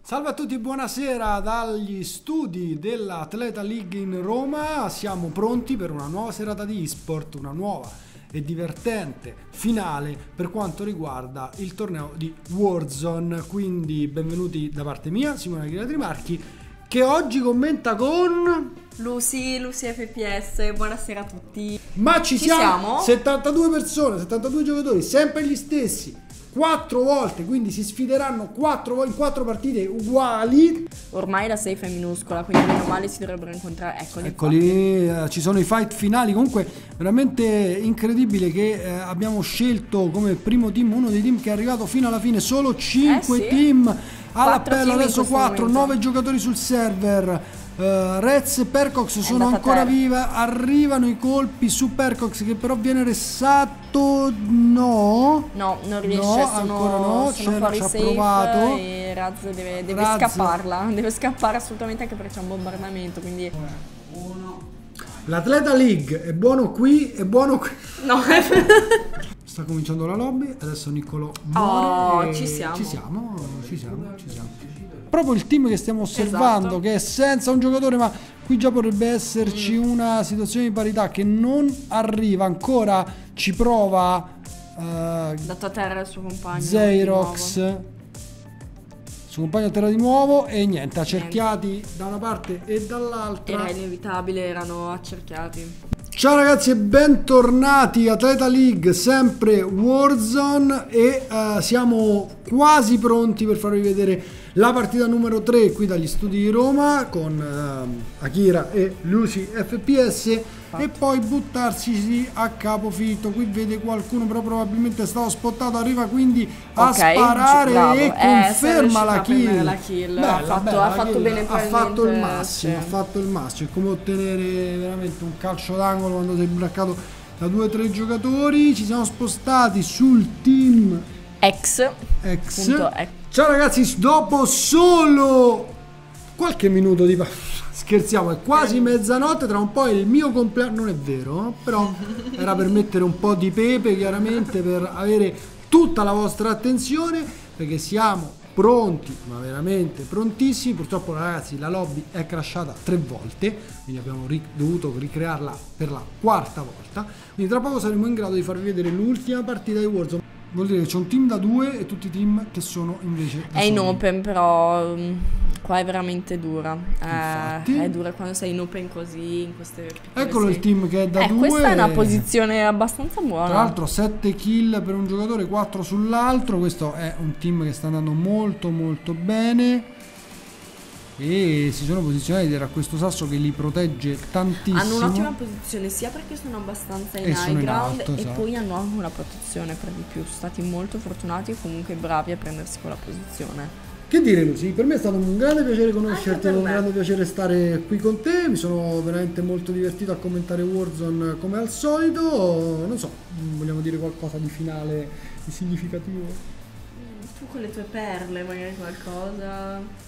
Salve a tutti e buonasera dagli studi dell'Atleta League in Roma. Siamo pronti per una nuova serata di eSport, una nuova e divertente finale per quanto riguarda il torneo di Warzone. Quindi benvenuti da parte mia, Simone Trimarchi, che oggi commenta con Lucy FPS. Buonasera a tutti. Ma ci siamo? 72 persone, 72 giocatori, sempre gli stessi. 4 volte, quindi si sfideranno in 4 partite uguali. Ormai la safe è minuscola, quindi meno male si dovrebbero incontrare. Eccoli, ci sono i fight finali. Comunque veramente incredibile che abbiamo scelto come primo team uno dei team che è arrivato fino alla fine. Solo 5 sì. team all'appello, team adesso 4, 9 giocatori sul server. Reds e Percox sono ancora vive. Arrivano i colpi su Percox, che però viene ressato. No, non riesce. Ancora no. Sono fuori safe provato. e Raz deve scapparla. Deve scappare assolutamente, anche perché c'è un bombardamento. Quindi l'Atleta League è buono qui, è buono qui. No. Sta cominciando la lobby. Adesso Niccolò muore. Ci siamo. Proprio il team che stiamo osservando, esatto, che è senza un giocatore, ma qui già potrebbe esserci una situazione di parità che non arriva ancora. Ci prova dato a terra il suo compagno Zeirox, il suo compagno a terra di nuovo, e niente, accerchiati da una parte e dall'altra. Era inevitabile, erano accerchiati. Ciao ragazzi e bentornati Atleta League, sempre Warzone, e siamo quasi pronti per farvi vedere la partita numero 3 qui dagli studi di Roma con Akira e Lucy FPS, e poi buttarsi a capofitto. Qui vede qualcuno, però probabilmente è stato spottato, arriva quindi a sparare, bravo, e conferma la kill. Bella, ha fatto bene, ha fatto il massimo, è come ottenere veramente un calcio d'angolo quando sei braccato da 2 o 3 giocatori. Ci siamo spostati sul team X. Ciao ragazzi, dopo solo qualche minuto di scherziamo, è quasi mezzanotte, tra un po' è il mio compleanno. Non è vero, però era per mettere un po' di pepe, chiaramente, per avere tutta la vostra attenzione, perché siamo pronti, ma veramente prontissimi. Purtroppo ragazzi la lobby è crashata 3 volte, quindi abbiamo dovuto ricrearla per la 4ª volta. Quindi tra poco saremo in grado di farvi vedere l'ultima partita di Warzone. Vuol dire che c'è un team da 2 e tutti i team che sono invece è in open, però qua è veramente dura. È dura quando sei in open così, in queste piccole. Eccolo il team che è da 2. Questa è una posizione abbastanza buona. Tra l'altro 7 kill per un giocatore, 4 sull'altro. Questo è un team che sta andando molto molto bene, e si sono posizionati a questo sasso che li protegge tantissimo. Hanno un'ottima posizione sia perché sono abbastanza in high ground, e esatto, poi hanno anche una protezione per di più. Sono stati molto fortunati e comunque bravi a prendersi quella posizione. Che dire Lucy, per me è stato un grande piacere conoscerti, un grande piacere stare qui con te. Mi sono veramente molto divertito a commentare Warzone come al solito. Non so, vogliamo dire qualcosa di finale, di significativo? Tu con le tue perle, magari qualcosa.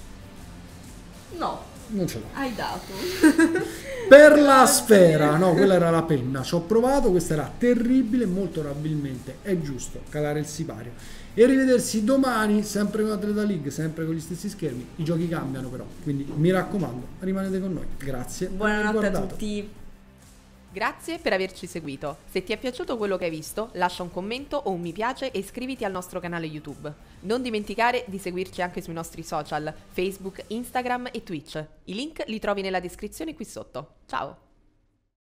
No, non ce l'ho. Hai dato. Per la sfera, no, quella era la penna. Ci ho provato, questa era terribile. Molto probabilmente è giusto calare il sipario e rivedersi domani, sempre con Atleta League, sempre con gli stessi schermi. I giochi cambiano però, quindi mi raccomando, rimanete con noi. Grazie. Buonanotte a tutti. Grazie per averci seguito. Se ti è piaciuto quello che hai visto, lascia un commento o un mi piace e iscriviti al nostro canale YouTube. Non dimenticare di seguirci anche sui nostri social, Facebook, Instagram e Twitch. I link li trovi nella descrizione qui sotto. Ciao!